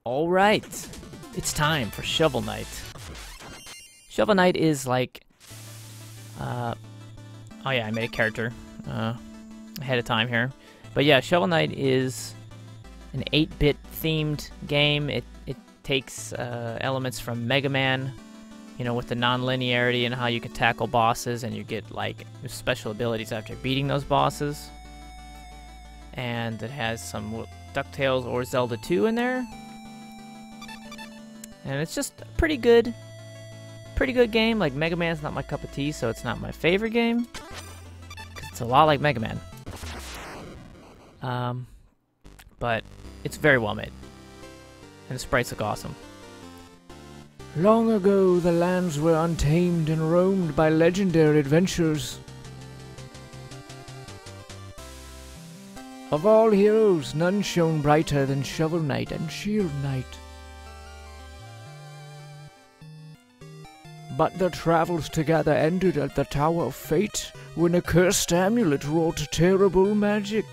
Alright, it's time for Shovel Knight. Shovel Knight is like, oh yeah, I made a character ahead of time here. But yeah, Shovel Knight is an 8-bit themed game. It takes elements from Mega Man, you know, with the non-linearity and how you can tackle bosses, and you get like special abilities after beating those bosses. And it has some DuckTales or Zelda 2 in there. And it's just a pretty good game. Like, Mega Man's not my cup of tea, so it's not my favorite game, 'cause it's a lot like Mega Man. But it's very well made. And the sprites look awesome. Long ago, the lands were untamed and roamed by legendary adventurers. Of all heroes, none shone brighter than Shovel Knight and Shield Knight. But their travels together ended at the Tower of Fate, when a cursed amulet wrought terrible magic.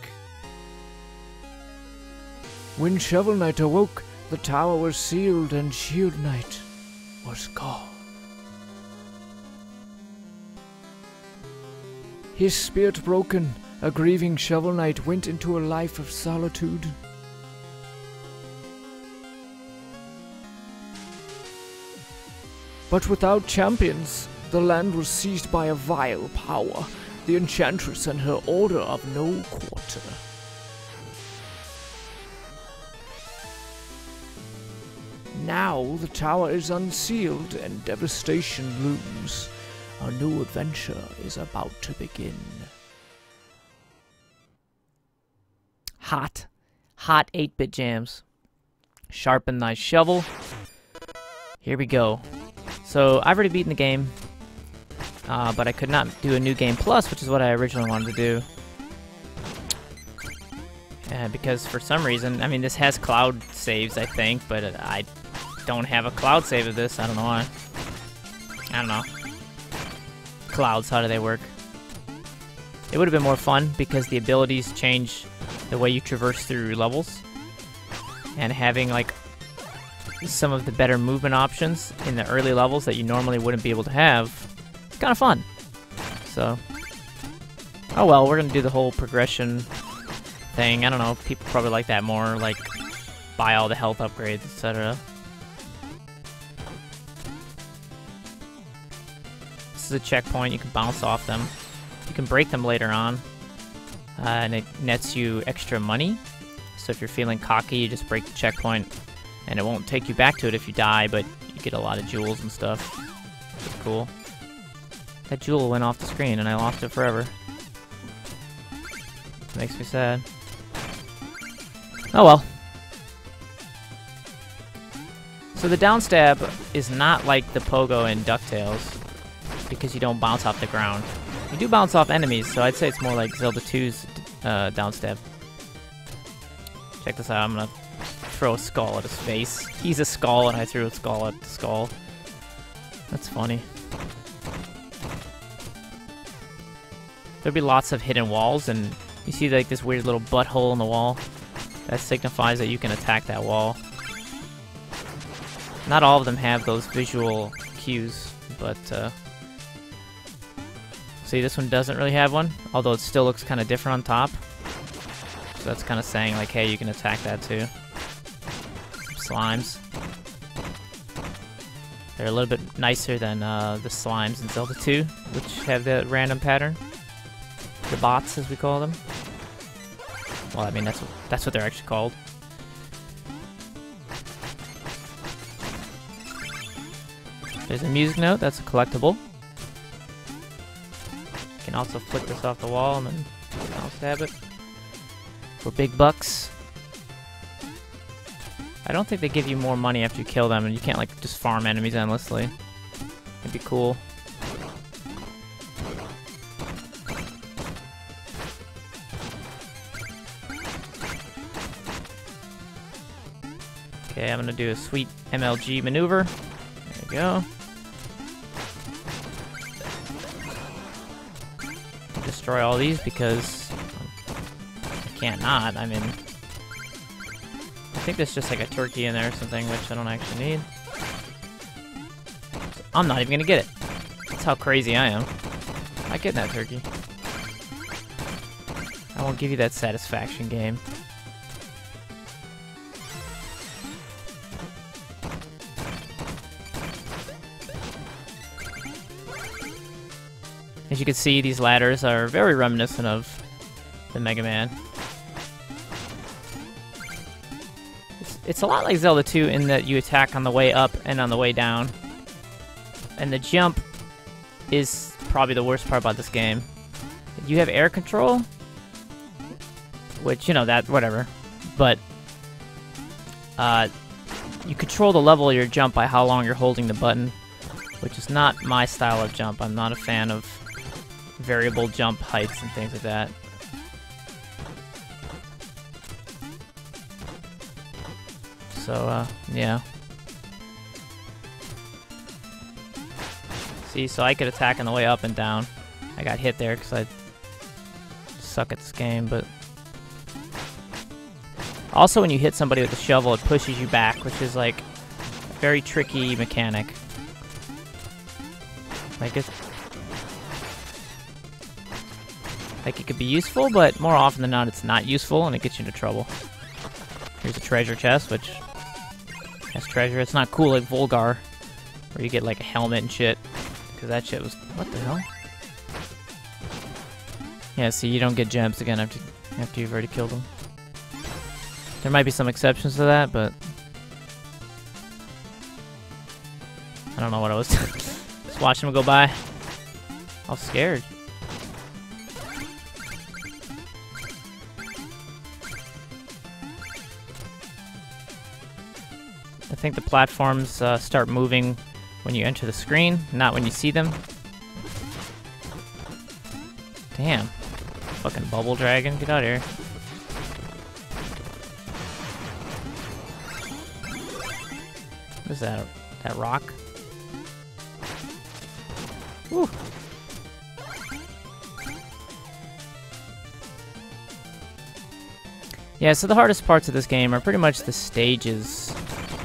When Shovel Knight awoke, the tower was sealed and Shield Knight was gone. His spirit broken, a grieving Shovel Knight went into a life of solitude. But without champions, the land was seized by a vile power, the Enchantress and her Order of No Quarter. Now the tower is unsealed and devastation looms. A new adventure is about to begin. Hot 8-bit jams. Sharpen thy shovel. Here we go. So I've already beaten the game, but I could not do a new game plus, which is what I originally wanted to do. Because for some reason, I mean, this has cloud saves, I think, but I don't have a cloud save of this. I don't know why. I don't know. Clouds, how do they work? It would have been more fun because the abilities change the way you traverse through levels, and having like some of the better movement options in the early levels that you normally wouldn't be able to have. It's kind of fun. So, oh well, we're gonna do the whole progression thing. I don't know, people probably like that more, like buy all the health upgrades, etc. This is a checkpoint, you can bounce off them. You can break them later on, and it nets you extra money. So if you're feeling cocky, you just break the checkpoint, and it won't take you back to it if you die, but you get a lot of jewels and stuff. It's cool. That jewel went off the screen, and I lost it forever. Makes me sad. Oh well. So the downstab is not like the pogo in DuckTales, because you don't bounce off the ground. You do bounce off enemies, so I'd say it's more like Zelda 2's downstab. Check this out, I'm gonna throw a skull at his face. He's a skull, and I threw a skull at the skull. That's funny. There'll be lots of hidden walls, and you see like this weird little butthole in the wall. That signifies that you can attack that wall. Not all of them have those visual cues, but see, this one doesn't really have one, although it still looks kind of different on top. So that's kind of saying like, hey, you can attack that too. Slimes. They're a little bit nicer than the slimes in Zelda 2, which have the random pattern. The bots, as we call them. Well, I mean, that's what they're actually called. There's a music note, that's a collectible. You can also flick this off the wall and then I'll stab it. For big bucks. I don't think they give you more money after you kill them, and you can't like just farm enemies endlessly. It'd be cool. Okay, I'm gonna do a sweet MLG maneuver. There we go. Destroy all these because I can't not. I mean, think there's just like a turkey in there or something, which I don't actually need. I'm not even gonna get it. That's how crazy I am. I'm not getting that turkey. I won't give you that satisfaction game. As you can see, these ladders are very reminiscent of the Mega Man. It's a lot like Zelda 2 in that you attack on the way up and on the way down. And the jump is probably the worst part about this game. You have air control, which, you know, that, whatever. But, you control the level of your jump by how long you're holding the button, which is not my style of jump. I'm not a fan of variable jump heights and things like that. So, yeah. See, so I could attack on the way up and down. I got hit there because I suck at this game, but... Also, when you hit somebody with a shovel, it pushes you back, which is, like, a very tricky mechanic. Like, it could be useful, but more often than not, it's not useful, and it gets you into trouble. Here's a treasure chest, which has treasure. It's not cool like Volgar, where you get like a helmet and shit, because that shit was... What the hell? Yeah, see, you don't get gems again after you've already killed them. There might be some exceptions to that, but... I don't know what I was... Just watching them go by. I was scared. I think the platforms start moving when you enter the screen, not when you see them. Damn. Fucking bubble dragon, get out of here. What is that? That rock? Woo. Yeah, so the hardest parts of this game are pretty much the stages.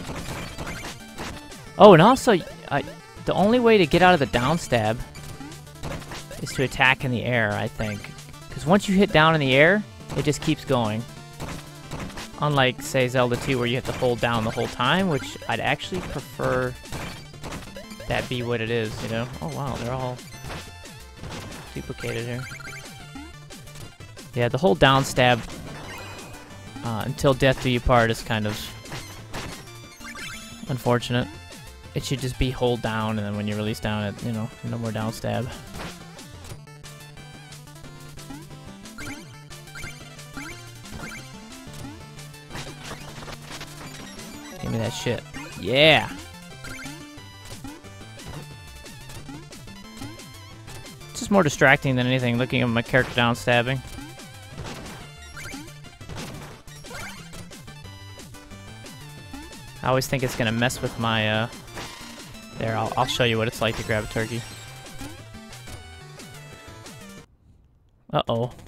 Oh, and also, the only way to get out of the down stab is to attack in the air, I think. Because once you hit down in the air, it just keeps going. Unlike, say, Zelda 2, where you have to hold down the whole time, which I'd actually prefer that be what it is, you know? Oh, wow, they're all duplicated here. Yeah, the whole down stab until death do you part is kind of unfortunate. It should just be hold down, and then when you release down, it, you know, no more down stab. Give me that shit. Yeah! It's just more distracting than anything, looking at my character down stabbing. I always think it's gonna mess with my, There, I'll show you what it's like to grab a turkey. Uh-oh.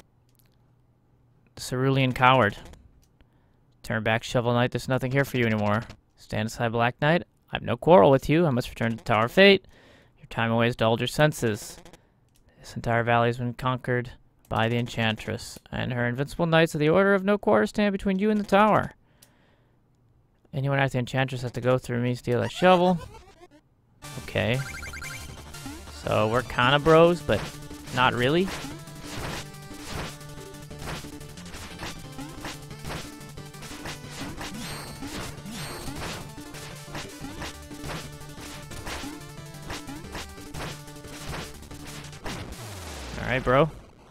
Cerulean Coward. Turn back, Shovel Knight. There's nothing here for you anymore. Stand aside, Black Knight. I have no quarrel with you. I must return to the Tower of Fate. Your time away has dulled your senses. This entire valley has been conquered by the Enchantress, and her invincible knights of the Order of No Quarter stand between you and the tower. Anyone after the Enchantress has to go through me, steal that shovel. Okay. So we're kind of bros, but not really. Alright, bro.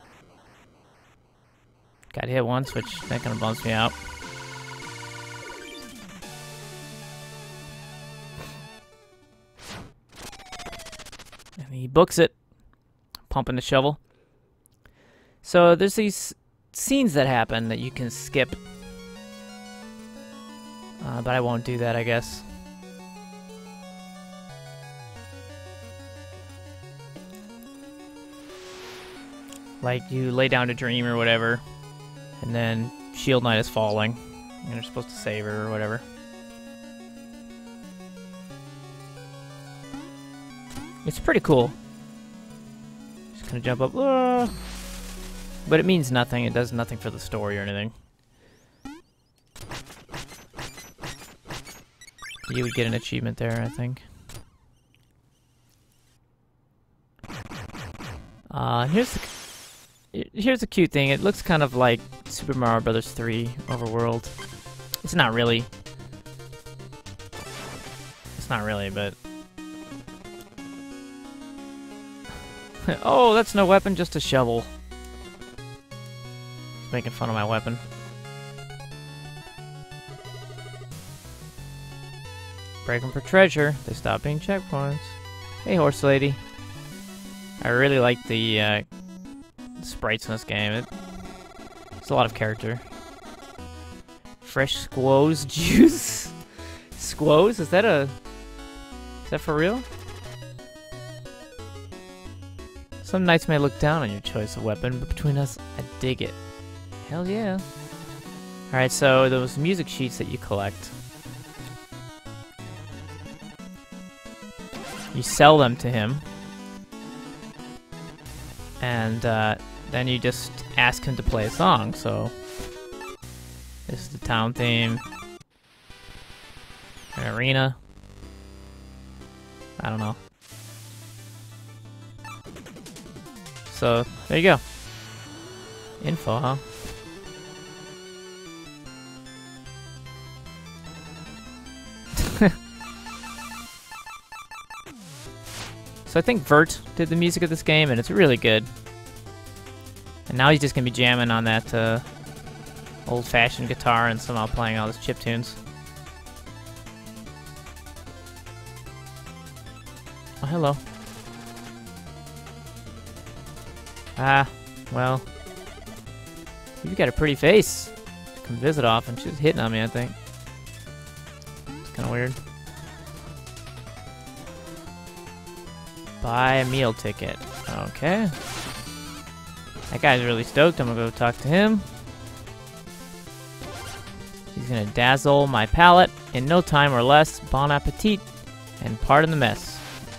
Got hit once, which that kind of bums me out. He books it, pumping the shovel. So there's these scenes that happen that you can skip, but I won't do that, I guess. Like you lay down to dream or whatever, and then Shield Knight is falling, And you're supposed to save her or whatever. It's pretty cool. Just gonna jump up. But it means nothing. It does nothing for the story or anything. You would get an achievement there, I think. Here's a cute thing. It looks kind of like Super Mario Bros. 3 Overworld. It's not really. It's not really, but... Oh, that's no weapon, just a shovel. He's making fun of my weapon. Break them for treasure. They stop being checkpoints. Hey, horse lady. I really like the sprites in this game. It's a lot of character. Fresh squoze juice. Squoze? Is that for real? Some knights may look down on your choice of weapon, but between us, I dig it. Hell yeah. Alright, so those music sheets that you collect. You sell them to him. And then you just ask him to play a song, so... This is the town theme. An arena. I don't know. So, there you go. Info, huh? So I think Vert did the music of this game, and it's really good. And now he's just gonna be jamming on that old-fashioned guitar and somehow playing all his chiptunes. Oh, hello. Ah, well. You've got a pretty face. Come visit often. She was hitting on me, I think. It's kind of weird. Buy a meal ticket. Okay. That guy's really stoked. I'm gonna go talk to him. He's gonna dazzle my palate in no time or less. Bon appetit. And pardon the mess.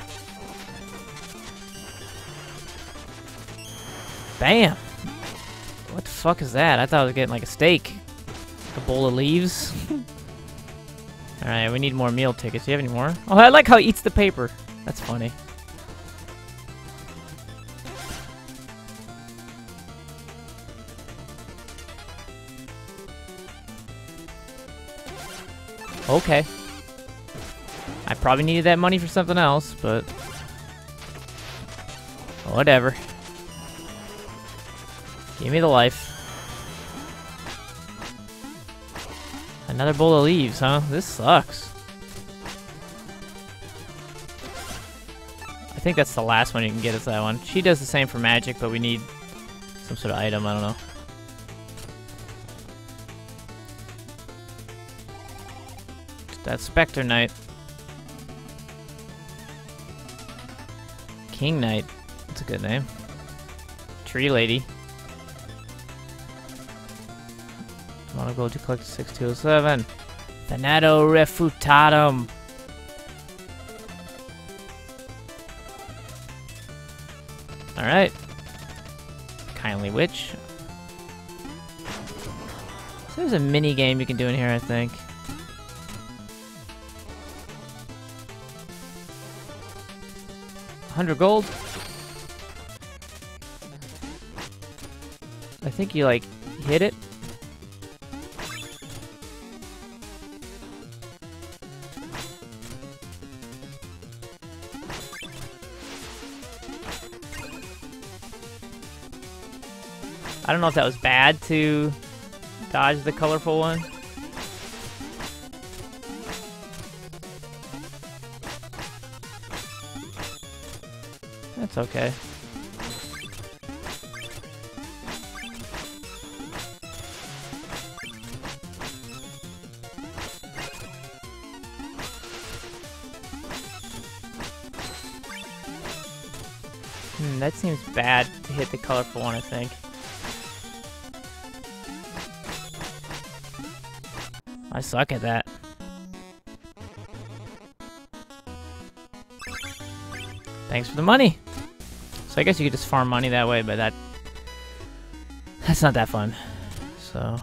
Bam! What the fuck is that? I thought I was getting like a steak. A bowl of leaves. Alright, we need more meal tickets. Do you have any more? Oh, I like how he eats the paper. That's funny. Okay. I probably needed that money for something else, but... whatever. Give me the life. Another bowl of leaves, huh? This sucks. I think that's the last one you can get is that one. She does the same for magic, but we need some sort of item, I don't know. That's Spectre Knight. King Knight. That's a good name. Tree Lady. Wanna go to collect 6207. Thanato Refutatum. Alright. Kindly Witch. So there's a mini game you can do in here, I think. $100 gold. I think you like hit it. I don't know if that was bad to dodge the colorful one. That's okay. That seems bad to hit the colorful one, I think. I suck at that. Thanks for the money. So I guess you could just farm money that way, but that's not that fun. So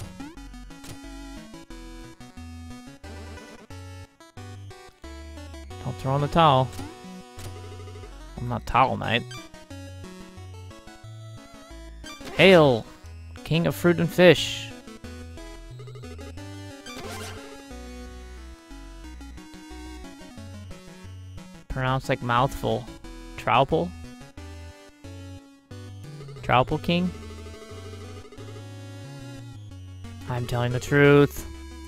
don't throw in the towel. I'm not Towel Knight. Hail, King of Fruit and Fish. Pronounced like mouthful. Troupple? Troupple King? I'm telling the truth.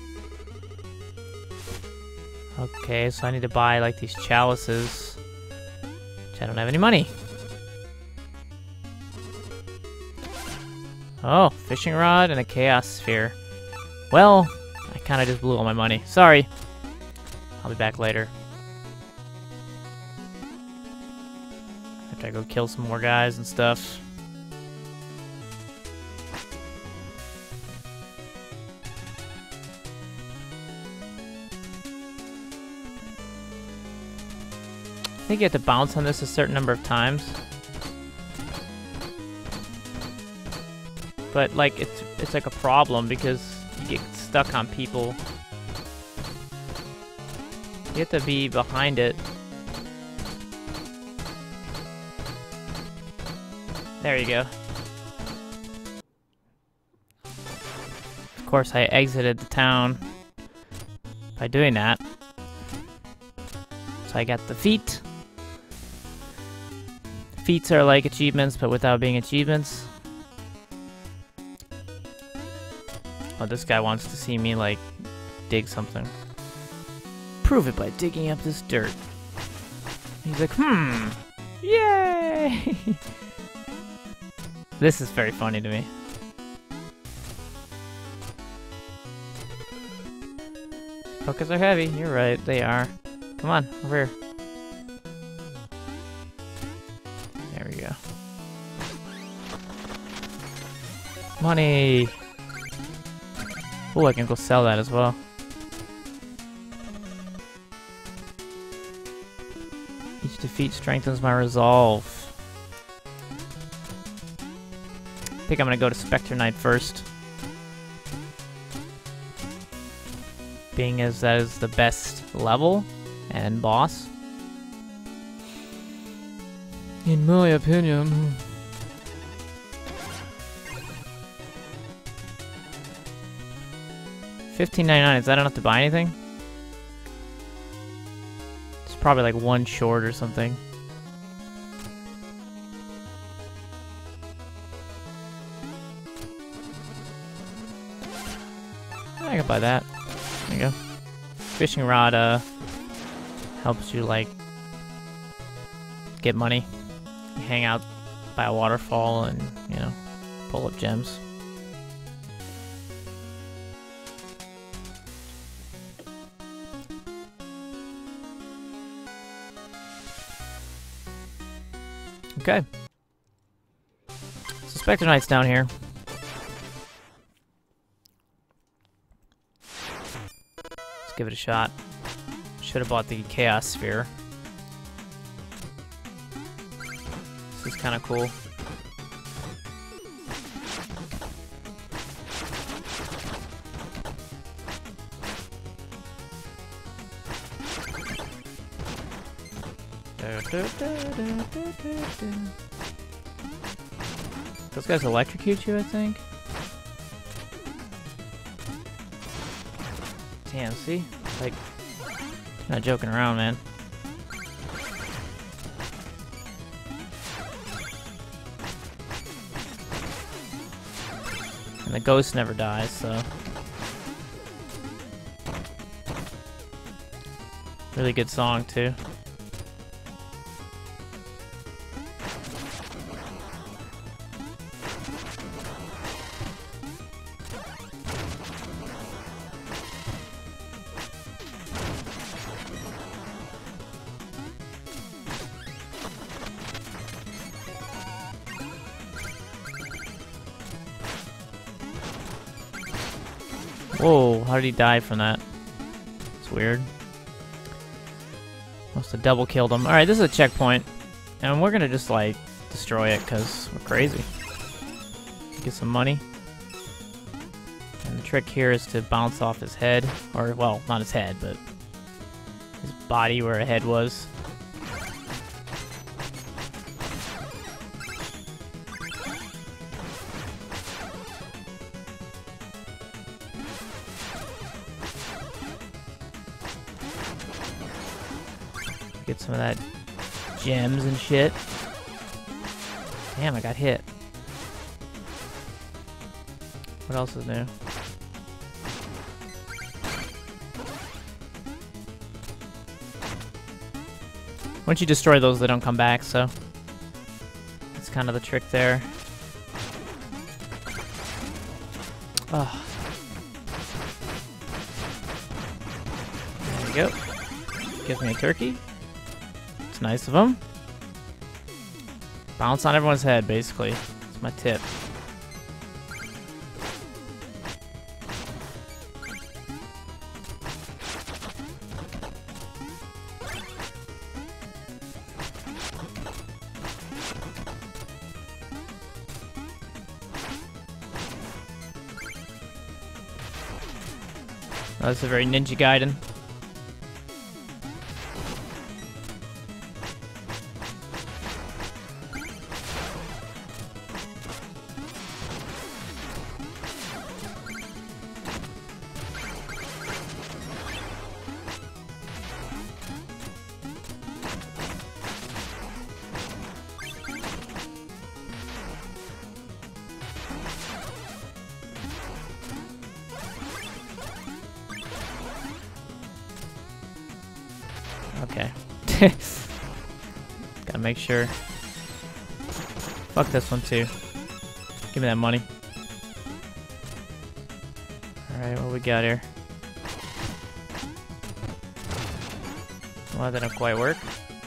Okay, so I need to buy like these chalices. Which I don't have any money. Oh, fishing rod and a chaos sphere. Well, I kind of just blew all my money. Sorry. I'll be back later. After I go kill some more guys and stuff. I think you have to bounce on this a certain number of times. But like it's like a problem because you get stuck on people. You have to be behind it. There you go. Of course, I exited the town by doing that. So I got the feet. Feats are like achievements, but without being achievements. Oh, this guy wants to see me, like, dig something. Prove it by digging up this dirt. He's like, yay! This is very funny to me. Focus are heavy. You're right, they are. Come on, over here. There we go. Money! Oh, I can go sell that as well. Each defeat strengthens my resolve. I think I'm gonna go to Spectre Knight first. Being as that is the best level and boss. In my opinion. $15.99, is that enough to buy anything? It's probably like one short or something. I can buy that. There you go. Fishing rod helps you like get money. You hang out by a waterfall and, you know, pull up gems. Okay. So Spectre Knight's down here. Let's give it a shot. Should have bought the Chaos Sphere. This is kind of cool. Those guys electrocute you, I think. Damn, see? Like, not joking around, man. And the ghost never dies, so. Really good song, too. Whoa, how did he die from that? It's weird. Must have double killed him. Alright, this is a checkpoint. And we're gonna just, like, destroy it, because we're crazy. Get some money. And the trick here is to bounce off his head. Or, well, not his head, but his body where a head was. Get some of that gems and shit. Damn, I got hit. What else is new? Once you destroy those, they don't come back, so that's kind of the trick there. Oh. There we go. Gives me a turkey. It's nice of him. Bounce on everyone's head, basically. That's my tip. Oh, that's a very Ninja Gaiden. Okay. Gotta make sure. Fuck this one too. Give me that money. Alright, what we got here? Well, that didn't quite work.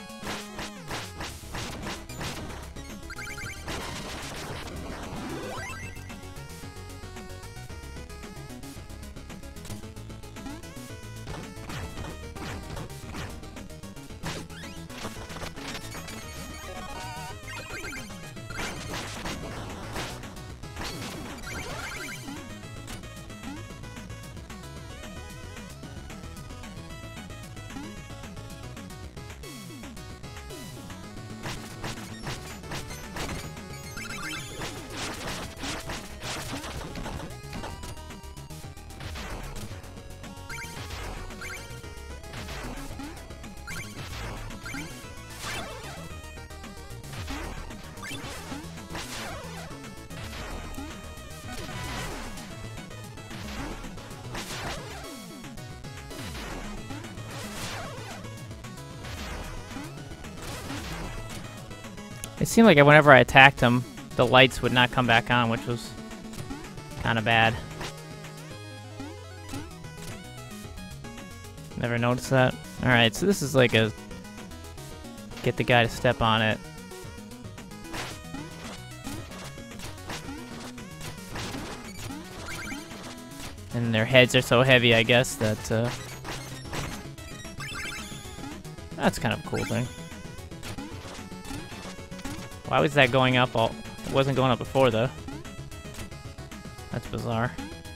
It seemed like whenever I attacked him, the lights would not come back on, which was kind of bad. Never noticed that. Alright, so this is like a... get the guy to step on it. And their heads are so heavy, I guess, that... that's kind of a cool thing. Why was that going up all... It wasn't going up before, though. That's bizarre.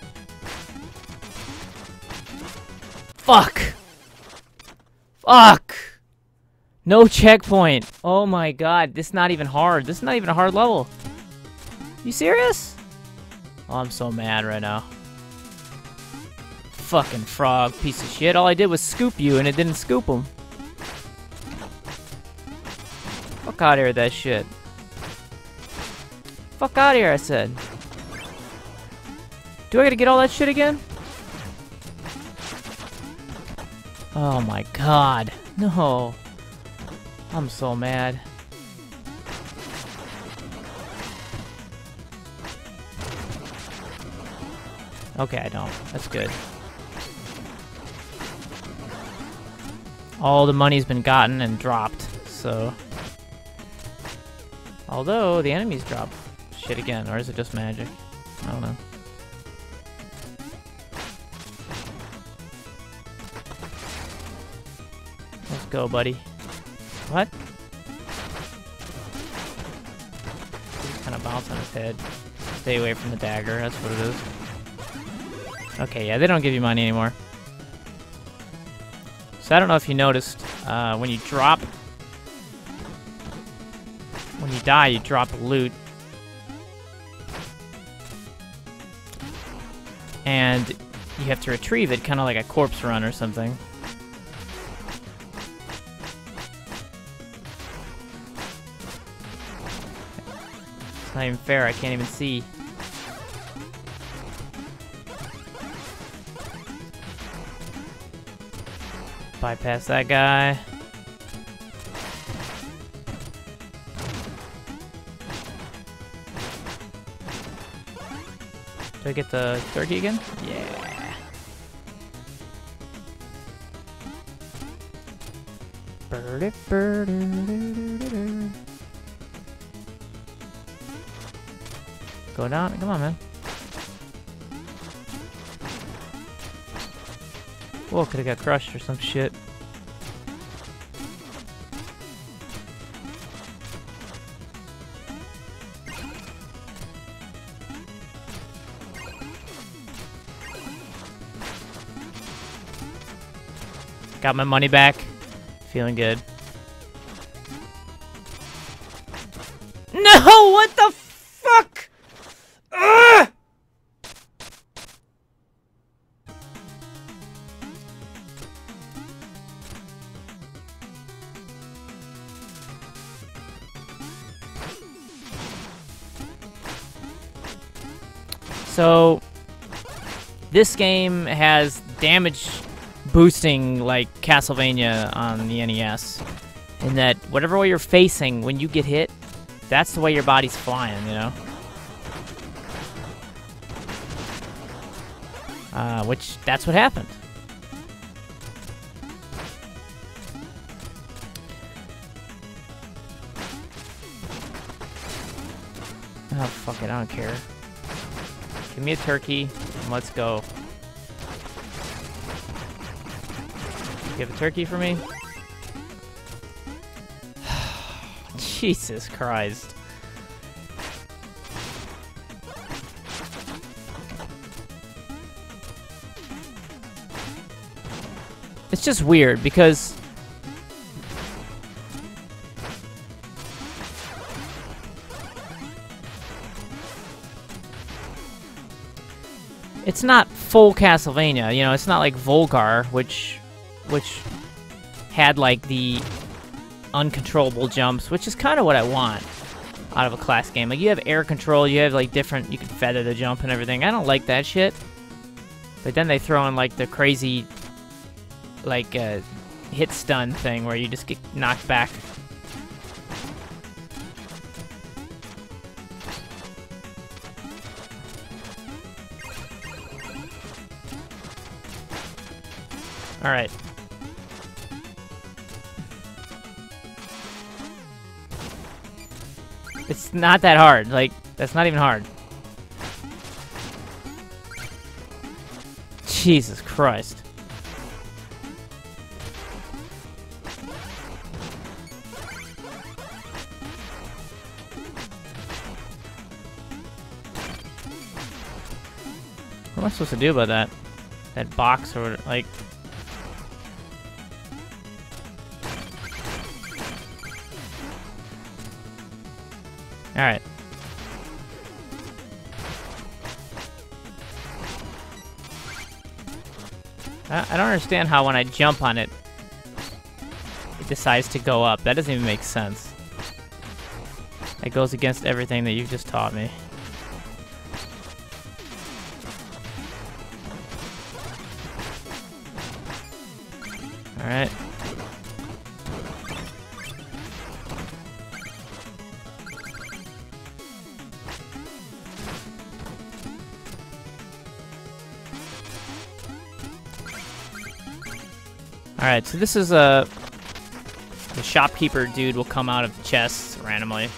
Fuck! Fuck! No checkpoint! Oh my god, this is not even hard. This is not even a hard level. You serious? Oh, I'm so mad right now. Fucking frog, piece of shit. All I did was scoop you, and it didn't scoop him. Fuck out of here with that shit. Fuck out of here, I said. Do I gotta get all that shit again? Oh my god. No. I'm so mad. Okay, I don't. That's good. All the money's been gotten and dropped, so... Although, the enemies drop shit again, or is it just magic? I don't know. go, buddy. What? He's kind of bounce on his head. Stay away from the dagger, that's what it is. Okay, yeah, they don't give you money anymore. So I don't know if you noticed, when you die, you drop loot. And you have to retrieve it, kind of like a corpse run or something. It's not even fair, I can't even see. Bypass that guy. Do I get the turkey again? Yeah. Go down. Come on, man. Whoa, could have got crushed or some shit. Got my money back. Feeling good. No! What the fuck? Ugh! So, this game has damage boosting like Castlevania on the NES, in that whatever way you're facing when you get hit, that's the way your body's flying, you know? Which, that's what happened. Oh, fuck it, I don't care. Give me a turkey, and let's go. You have a turkey for me? Jesus Christ. It's just weird because it's not full Castlevania, you know, it's not like Volgar, which had like the uncontrollable jumps, which is kind of what I want out of a class game. Like, you have air control, you have like different, you can feather the jump and everything. I don't like that shit. But then they throw in like the crazy like hit stun thing where you just get knocked back. All right. It's not that hard. Like, that's not even hard. Jesus Christ. What am I supposed to do about that? That box or whatever, like... Alright. I don't understand how when I jump on it, it decides to go up. That doesn't even make sense. It goes against everything that you've just taught me. Alright. Alright, so this is the shopkeeper dude will come out of chests randomly.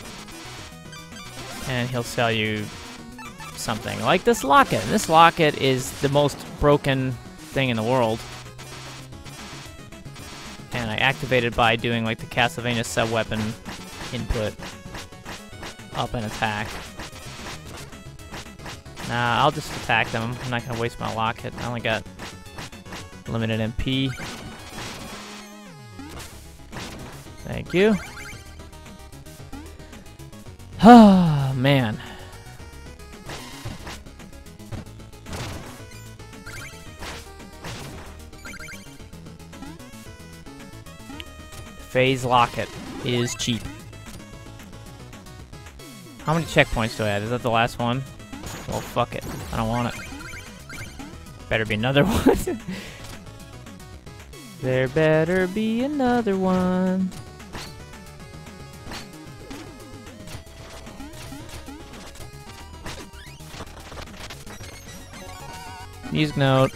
And he'll sell you something. Like this locket. This locket is the most broken thing in the world. And I activated by doing like the Castlevania sub-weapon input. Up and attack. Nah, I'll just attack them. I'm not gonna waste my locket. I only got limited MP. Thank you. Oh, man. Phase Locket is cheap. How many checkpoints do I have? Is that the last one? Well, fuck it. I don't want it. Better be another one. There better be another one. Music note.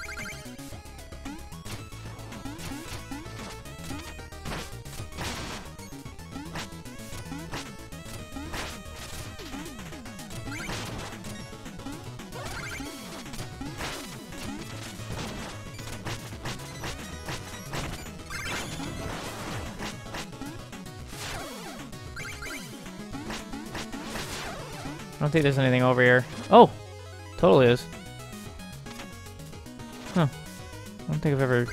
I don't think there's anything over here. Oh! Totally is. Huh. I don't think I've ever...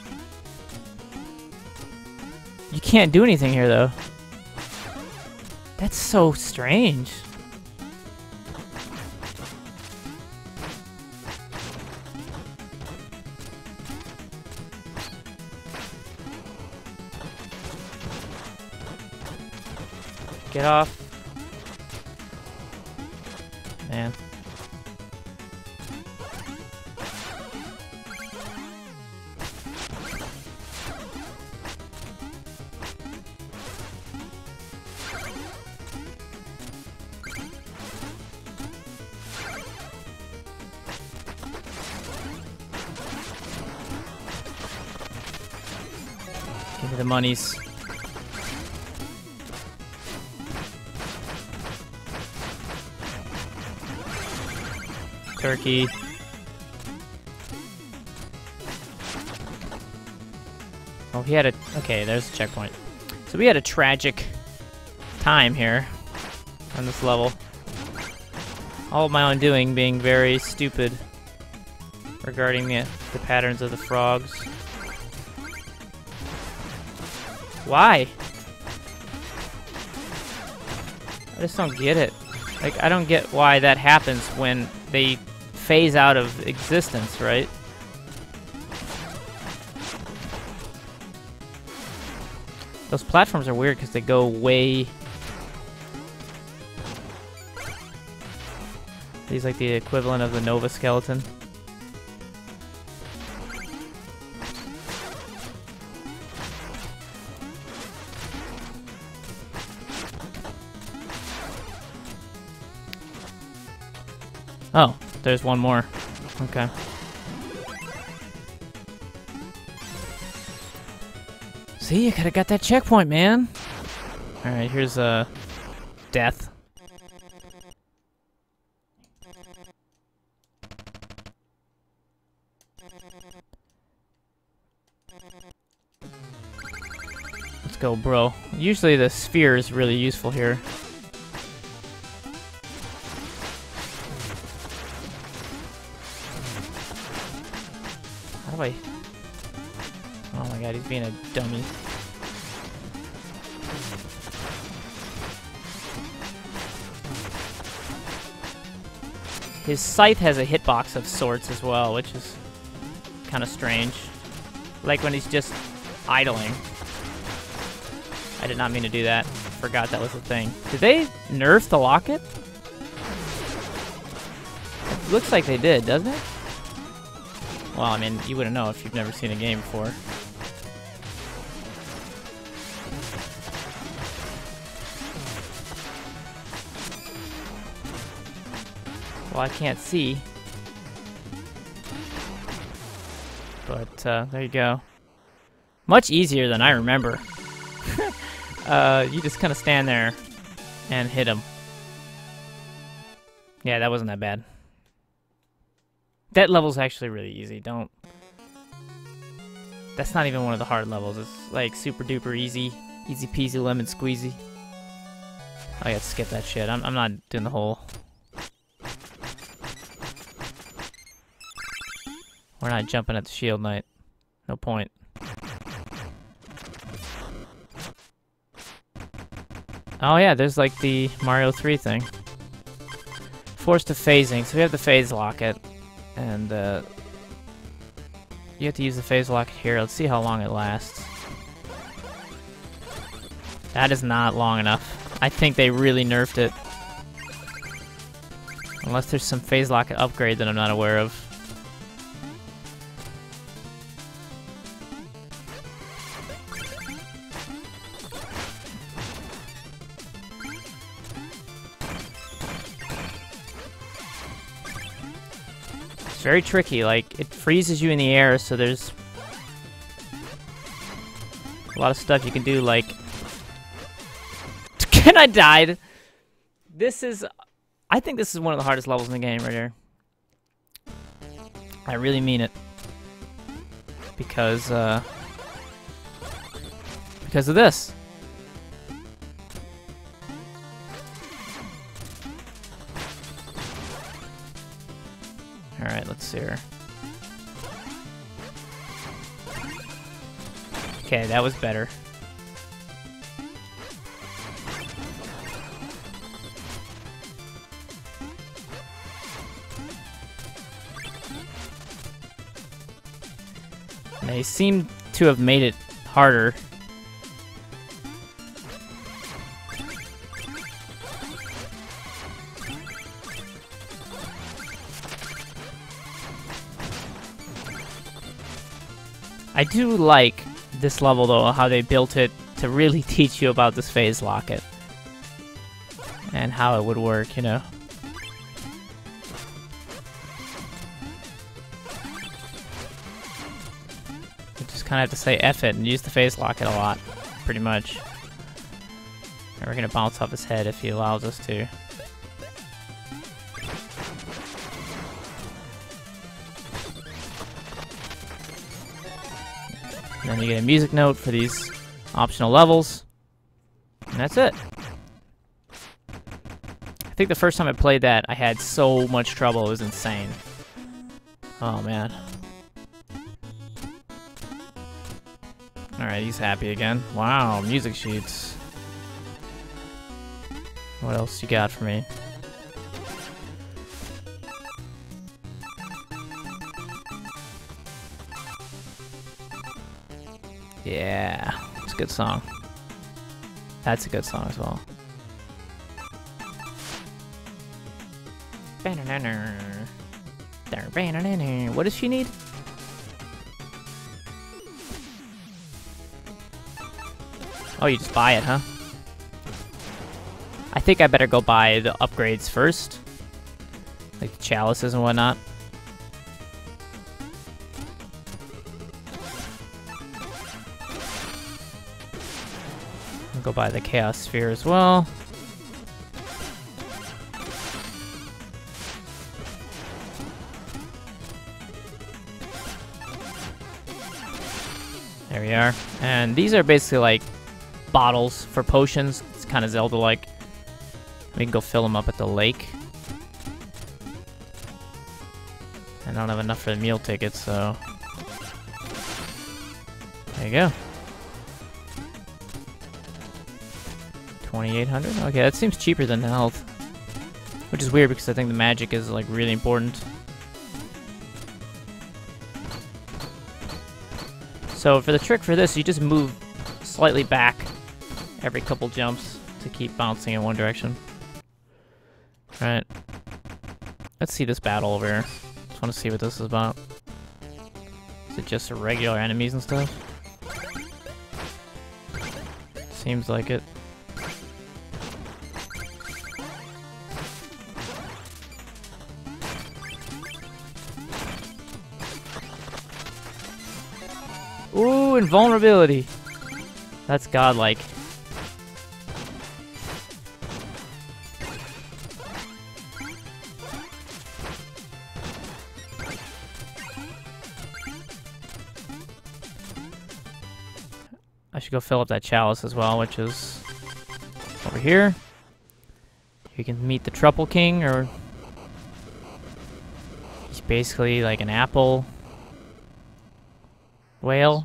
You can't do anything here, though. That's so strange. Get off. Man. Give me the monies. Turkey. Oh, he had a... Okay, there's the checkpoint. So we had a tragic time here on this level. All of my undoing being very stupid regarding the patterns of the frogs. Why? I just don't get it. Like, I don't get why that happens when they phase out of existence, right? Those platforms are weird because they go way... He's like the equivalent of the Nova skeleton. Oh, there's one more. Okay. See, you could have got that checkpoint, man. Alright, here's death. Let's go, bro. Usually the sphere is really useful here. How do I... Oh my god, he's being a dummy. His scythe has a hitbox of sorts as well, which is kind of strange. Like when he's just idling. I did not mean to do that. Forgot that was a thing. Did they nerf the locket? It looks like they did, doesn't it? Well, I mean, you wouldn't know if you've never seen a game before. Well, I can't see. But, there you go. Much easier than I remember. You just kind of stand there and hit him. Yeah, that wasn't that bad. That level's actually really easy. Don't That's not even one of the hard levels. It's like super duper easy. Easy peasy lemon squeezy. I gotta skip that shit. I'm not doing the whole... We're not jumping at the Shield Knight. No point. Oh yeah, there's like the Mario 3 thing. Forced to phasing. So we have the phase locket. And you have to use the phase locket here. Let's see how long it lasts. That is not long enough. I think they really nerfed it. Unless there's some phase locket upgrade that I'm not aware of. It's very tricky, like, it freezes you in the air, so there's a lot of stuff you can do, like... And I died! This is... I think this is one of the hardest levels in the game right here. I really mean it. Because of this. Alright, let's see her. Okay, that was better. They seem to have made it harder. I do like this level though, how they built it to really teach you about this phase locket. And how it would work, you know. You just kind of have to say F it and use the phase locket a lot, pretty much. And we're gonna bounce off his head if he allows us to. And then you get a music note for these optional levels. And that's it. I think the first time I played that, I had so much trouble, it was insane. Oh man. Alright, he's happy again. Wow, music sheets. What else you got for me? Yeah, it's a good song. That's a good song as well. What does she need? Oh, you just buy it, huh? I think I better go buy the upgrades first. Like the chalices and whatnot. I'll go buy the Chaos Sphere as well. There we are. And these are basically like bottles for potions. It's kind of Zelda-like. We can go fill them up at the lake. I don't have enough for the meal tickets, so... There you go. 2,800? Okay, that seems cheaper than the health. Which is weird because I think the magic is like really important. So for the trick for this, you just move slightly back every couple jumps to keep bouncing in one direction. Alright. Let's see this battle over here. Just want to see what this is about. Is it just regular enemies and stuff? Seems like it. Ooh, invulnerability. That's godlike. should go fill up that chalice as well, which is over here. You can meet the Truffle King, or he's basically like an apple whale.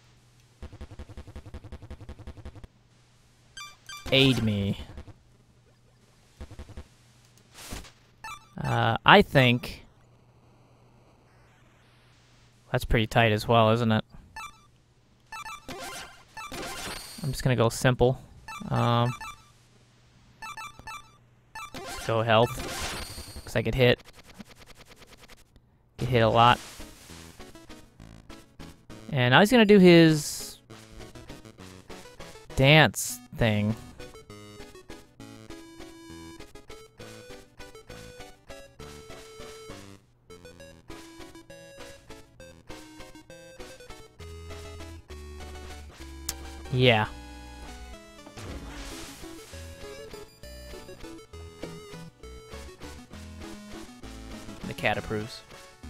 Aid me. I think that's pretty tight as well, isn't it? I'm just gonna go simple. Let's go health, because I get hit. Get hit a lot. And now he's gonna do his dance thing. Yeah. The cat approves.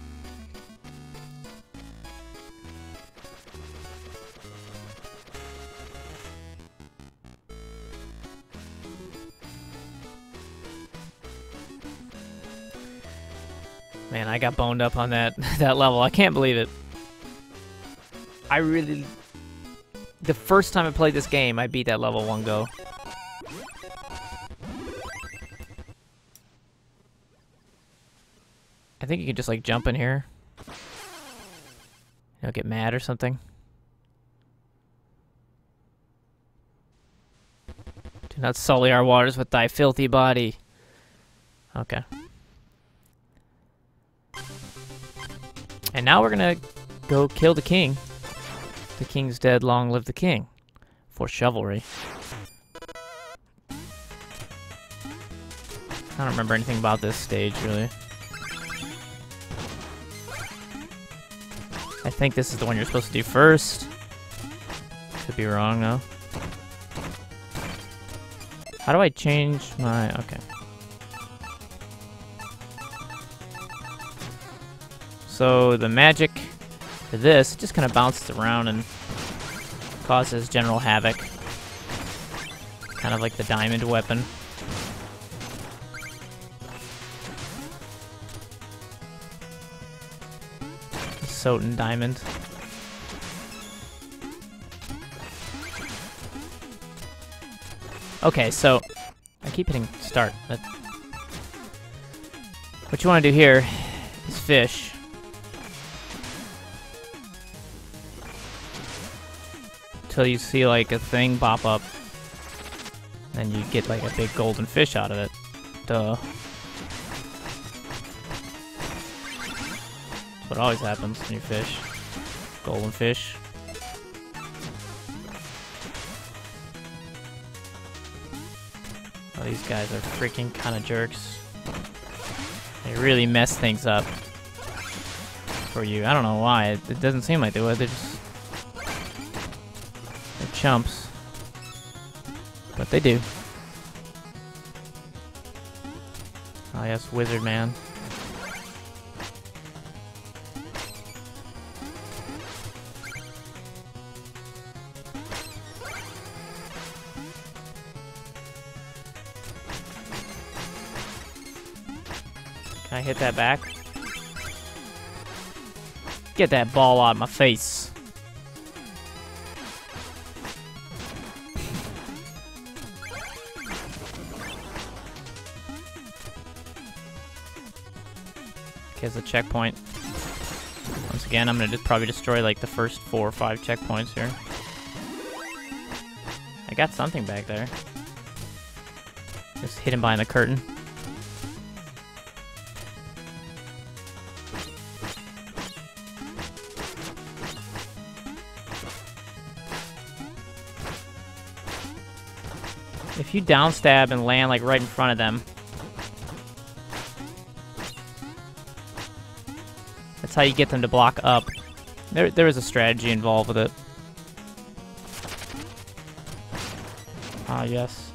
Man, I got boned up on that that level. I can't believe it. I really... The first time I played this game, I beat that level one go. I think you can just like jump in here. You'll get mad or something. Do not sully our waters with thy filthy body. Okay. And now we're gonna go kill the king. The king's dead, long live the king. For chivalry. I don't remember anything about this stage, really. I think this is the one you're supposed to do first. Could be wrong, though. How do I change my... Okay. So, the magic... for this, it just kind of bounces around and causes general havoc. Kind of like the diamond weapon. Soten diamond. Okay, so I keep hitting start. What you want to do here is fish. Until you see like a thing pop up, and you get like a big golden fish out of it. Duh. That's what always happens when you fish. Golden fish. Oh, these guys are freaking kind of jerks. They really mess things up for you. I don't know why. It doesn't seem like they would. They're just... chumps. But they do. Oh yes, wizard man. Can I hit that back? Get that ball out of my face. As a checkpoint. Once again, I'm gonna just probably destroy like the first 4 or 5 checkpoints here. I got something back there. Just hidden behind the curtain. If you downstab and land like right in front of them, that's how you get them to block up. There is a strategy involved with it. Ah, yes.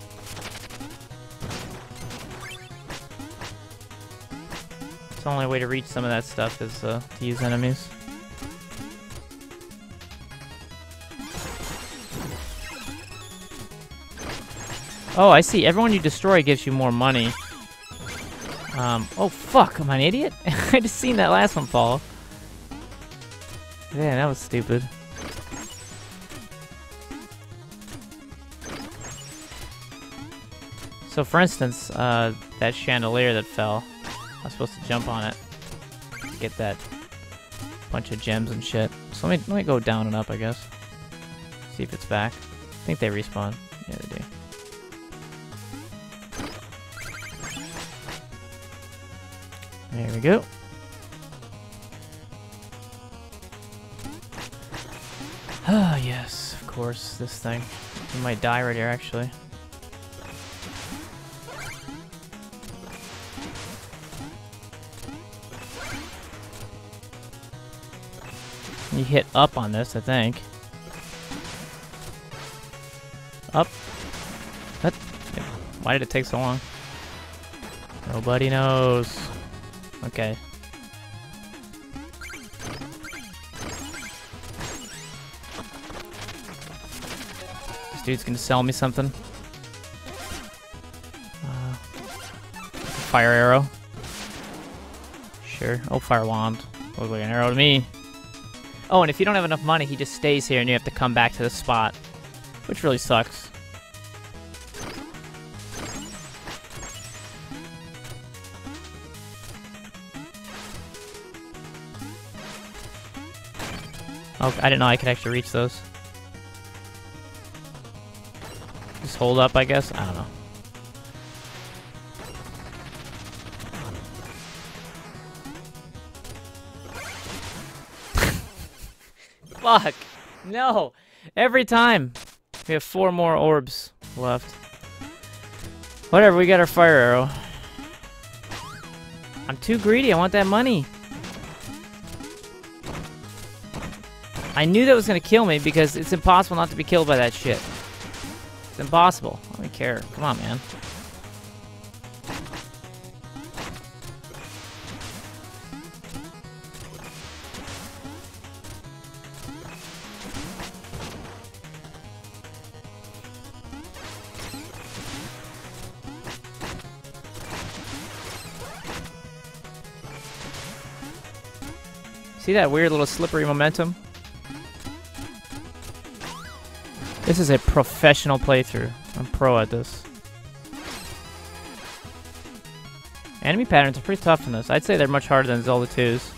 The only way to reach some of that stuff is to use enemies. Oh, I see. Everyone you destroy gives you more money. Oh fuck, am I an idiot? I just seen that last one fall. Yeah, that was stupid. So for instance, that chandelier that fell, I was supposed to jump on it to get that bunch of gems and shit. So let me go down and up, I guess. See if it's back. I think they respawn. Yeah, they do. There we go. Ah, yes, of course, this thing. We might die right here, actually. You hit up on this, I think. Up. What? Why did it take so long? Nobody knows. Okay. This dude's gonna sell me something. Fire arrow. Sure. Oh, fire wand. Looks like an arrow to me. Oh, and if you don't have enough money, he just stays here and you have to come back to the spot. Which really sucks. Oh, I didn't know I could actually reach those. Just hold up, I guess? I don't know. Fuck! No! Every time! We have 4 more orbs left. Whatever, we got our fire arrow. I'm too greedy, I want that money. I knew that was gonna kill me because it's impossible not to be killed by that shit. It's impossible. I don't care. Come on, man. See that weird little slippery momentum? This is a professional playthrough. I'm pro at this. Enemy patterns are pretty tough in this. I'd say they're much harder than Zelda 2's.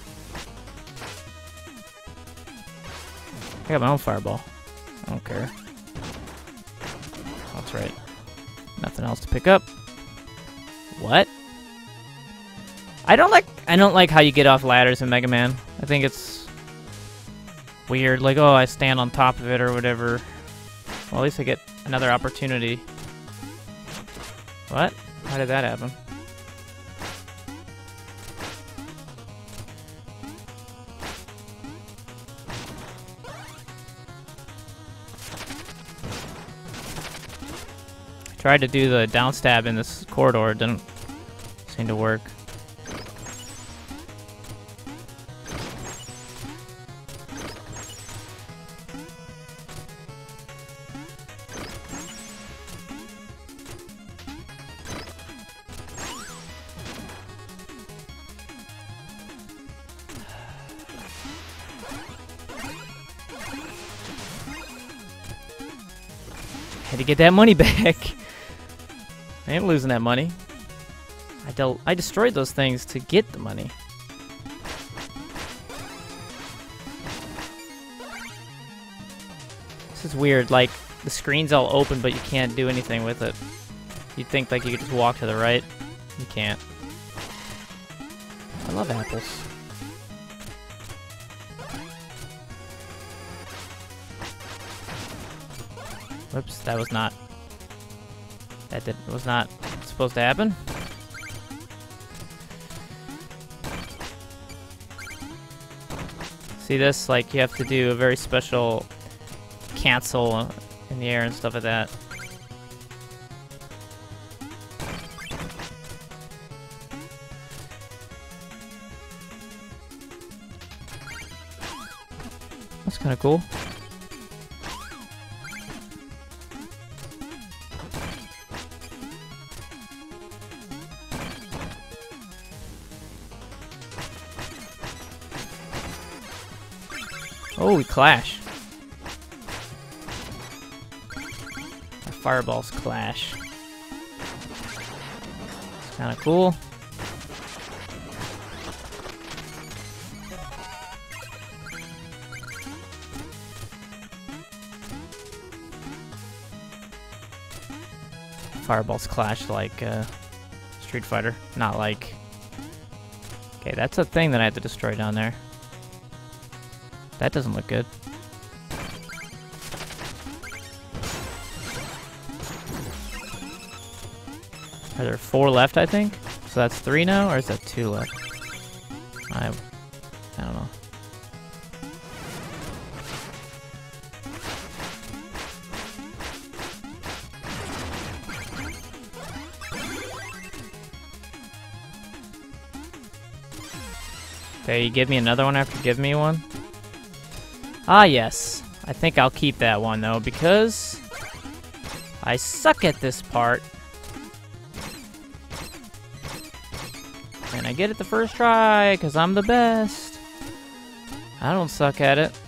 I got my own fireball. I don't care. That's right. Nothing else to pick up. What? I don't like how you get off ladders in Mega Man. I think it's weird. Like, oh, I stand on top of it or whatever. Well, at least I get another opportunity. What? How did that happen? I tried to do the down stab in this corridor. It didn't seem to work. Had to get that money back. I ain't losing that money. I destroyed those things to get the money. This is weird. Like, the screen's all open, but you can't do anything with it. You'd think like you could just walk to the right. You can't. I love apples. Whoops, that was not... was not supposed to happen. See this? Like, you have to do a very special cancel in the air and stuff like that. That's kind of cool. Oh, we clash. Our fireballs clash. It's kind of cool. Fireballs clash like Street Fighter, not like... Okay, that's a thing that I have to destroy down there. That doesn't look good. Are there 4 left, I think? So that's 3 now, or is that 2 left? I don't know. Okay, you give me another one after you give me one? Ah, yes. I think I'll keep that one, though, because I suck at this part. And I get it the first try, because I'm the best. I don't suck at it.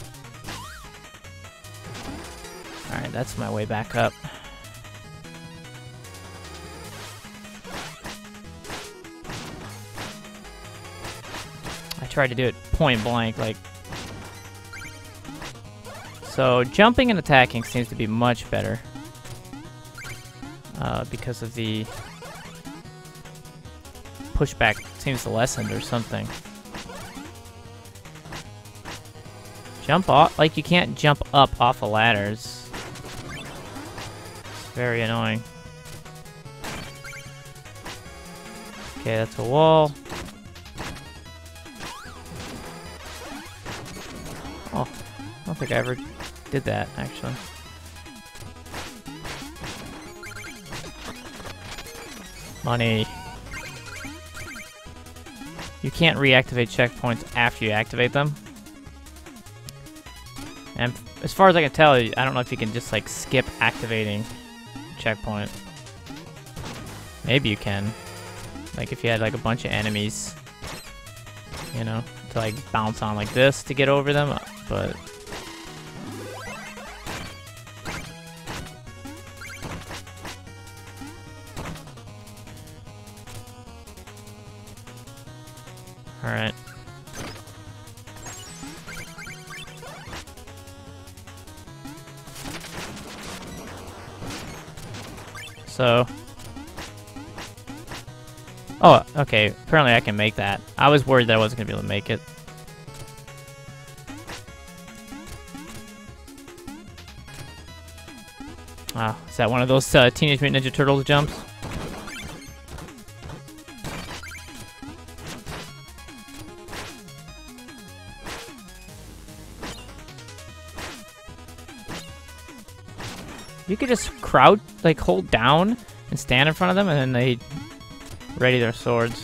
Alright, that's my way back up. I tried to do it point blank, like... So, jumping and attacking seems to be much better. Because of the... pushback seems lessened or something. Jump off, like you can't jump up off of ladders. It's very annoying. Okay, that's a wall. Oh, I don't think I ever did that, actually. Money. You can't reactivate checkpoints after you activate them. And as far as I can tell, I don't know if you can just like skip activating checkpoint. Maybe you can. Like if you had like a bunch of enemies, you know, to like bounce on like this to get over them, but... Alright. So... Oh, okay. Apparently I can make that. I was worried that I wasn't going to be able to make it. Wow. Is that one of those Teenage Mutant Ninja Turtles jumps? You could just crouch, like hold down and stand in front of them, and then they ready their swords.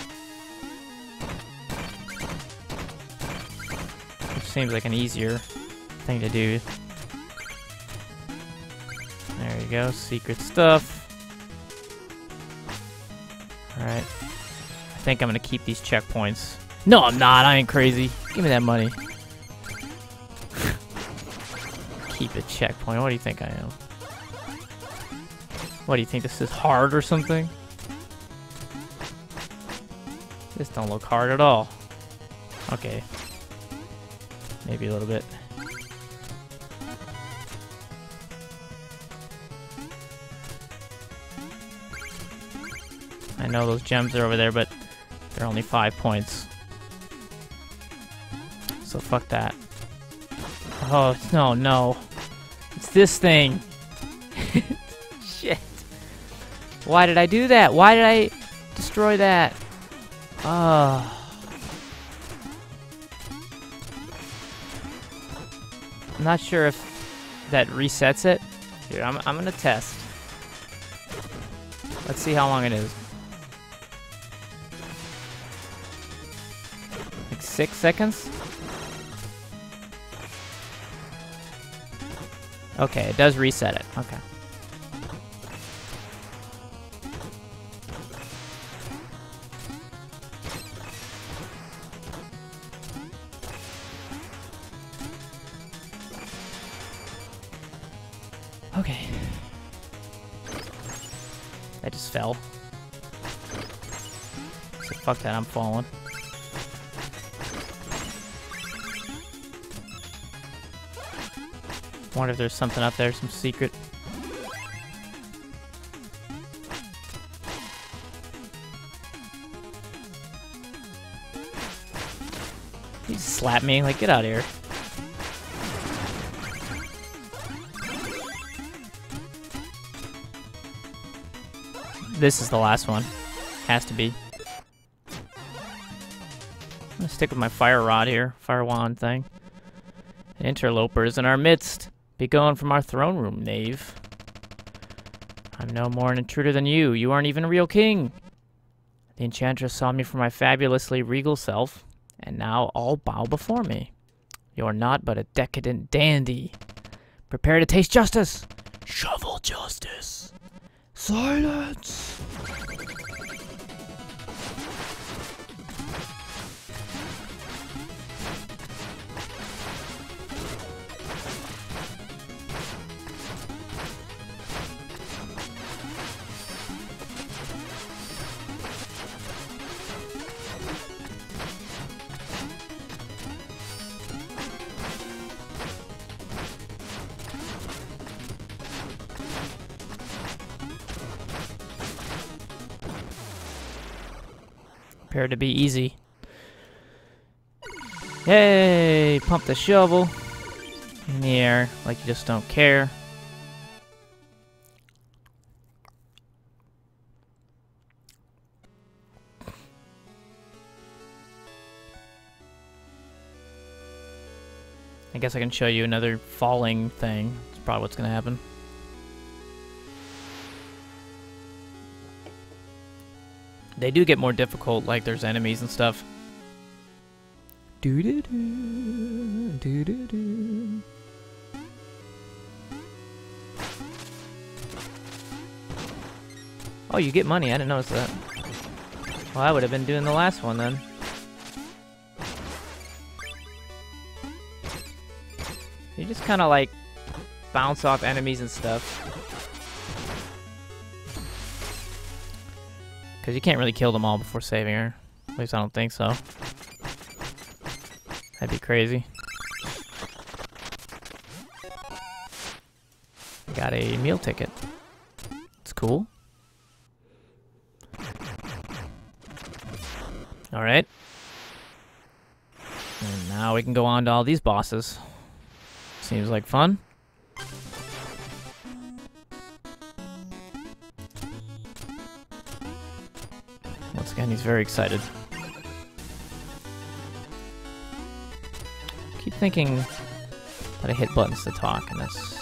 Which seems like an easier thing to do. There you go, secret stuff. Alright. I think I'm gonna keep these checkpoints. No, I'm not, I ain't crazy. Give me that money. Keep a checkpoint, what do you think I am? What do you think, this is hard or something? This don't look hard at all. Okay. Maybe a little bit. I know those gems are over there, but they're only 5 points. So fuck that. Oh, no, no. It's this thing. Shit. Why did I do that? Why did I destroy that? Oh. I'm not sure if that resets it. Here, I'm gonna test. Let's see how long it is. Like 6 seconds? Okay, it does reset it. Okay. Okay. I just fell. So fuck that, I'm falling. Wonder if there's something up there, some secret. You just slap me, like, get out of here. This is the last one. Has to be. I'm gonna stick with my fire rod here, fire wand thing. An interloper is in our midst. Be gone from our throne room, knave. I'm no more an intruder than you. You aren't even a real king. The enchantress saw me for my fabulously regal self, and now all bow before me. You're not but a decadent dandy. Prepare to taste justice. Shovel justice. Silence! Prepare to be easy. Yay! Pump the shovel in the air like you just don't care. I guess I can show you another falling thing. That's probably what's gonna happen. They do get more difficult, like there's enemies and stuff. Do-do-do, do-do-do. Oh, you get money. I didn't notice that. Well, I would have been doing the last one then. You just kind of like bounce off enemies and stuff. Because you can't really kill them all before saving her. At least I don't think so. That'd be crazy. Got a meal ticket. It's cool. Alright. And now we can go on to all these bosses. Seems like fun. Once again, he's very excited. Keep thinking that I hit buttons to talk, and that's...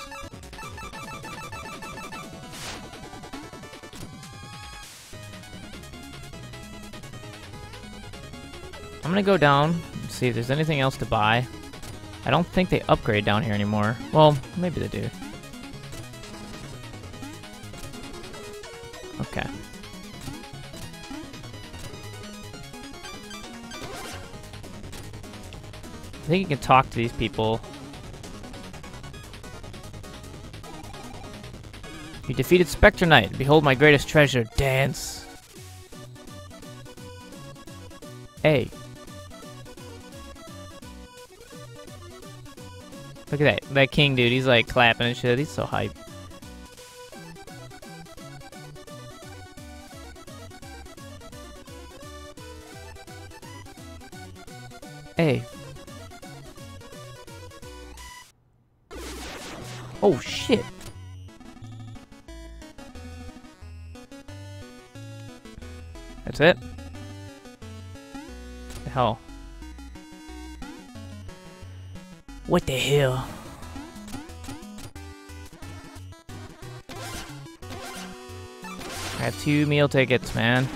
I'm gonna go down and see if there's anything else to buy. I don't think they upgrade down here anymore. Well, maybe they do. Okay. I think you can talk to these people. You defeated Spectre Knight. Behold my greatest treasure. Dance. Hey. Look at that. That king dude. He's like clapping and shit. He's so hype. Hey. Oh, shit. That's it? The hell? What the hell? I have 2 meal tickets, man.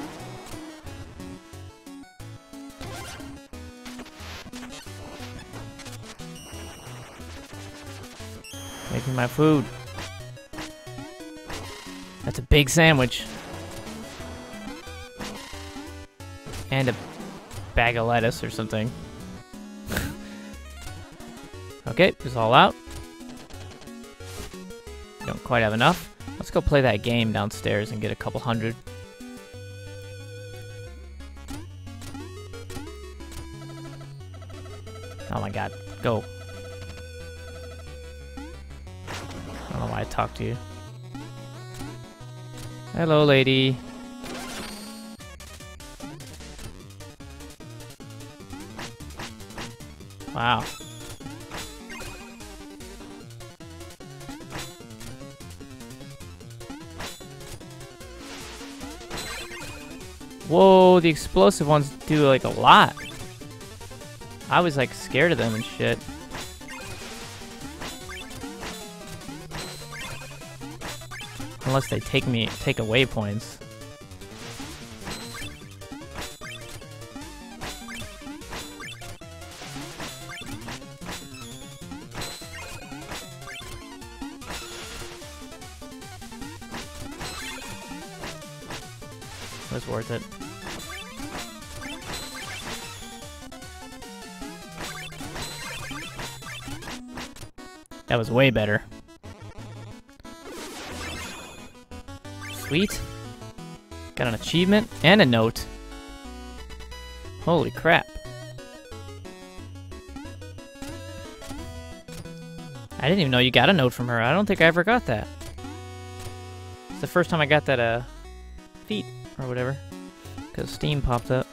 Making my food. That's a big sandwich. And a bag of lettuce or something. Okay, it's all out. Don't quite have enough. Let's go play that game downstairs and get a couple hundred. Oh my god, go. I don't know why I talked to you. Hello, lady. Wow. Whoa, the explosive ones do like a lot. I was like scared of them and shit. Unless they take away points. It was worth it. That was way better. Sweet. Got an achievement and a note. Holy crap. I didn't even know you got a note from her. I don't think I ever got that. It's the first time I got that feat or whatever. Because Steam popped up.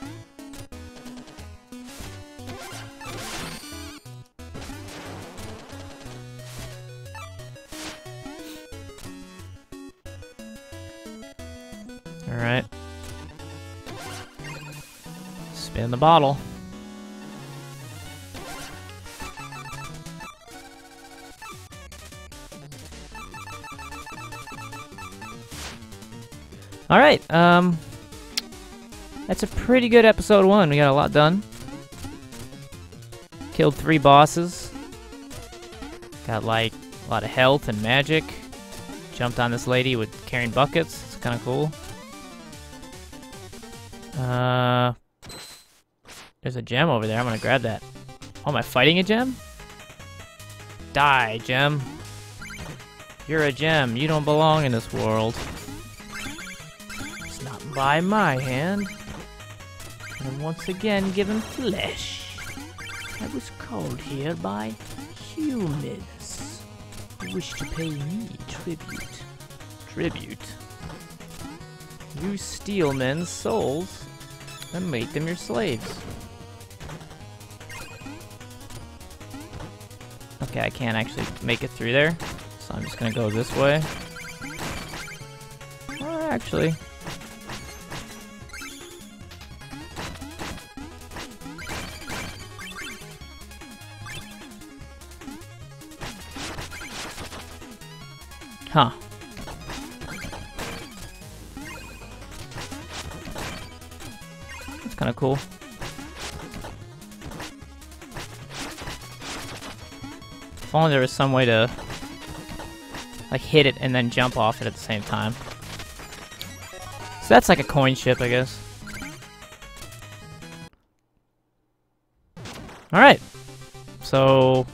Alright. Spin the bottle. Alright, that's a pretty good episode 1. We got a lot done. Killed 3 bosses. Got like a lot of health and magic. Jumped on this lady with carrying buckets. It's kind of cool. There's a gem over there. I'm gonna grab that. Oh, am I fighting a gem? Die, gem. You're a gem. You don't belong in this world. It's not by my hand. And once again, given flesh. I was called here by humans who wish to pay me tribute. Tribute? You steal men's souls and make them your slaves. Okay, I can't actually make it through there, so I'm just gonna go this way. Or actually... Huh. That's kind of cool. If only there was some way to like hit it and then jump off it at the same time. So that's like a coin ship, I guess. Alright. So,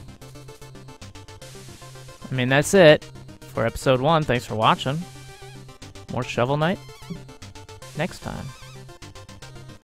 I mean, that's it for episode 1. Thanks for watching. More Shovel Knight next time.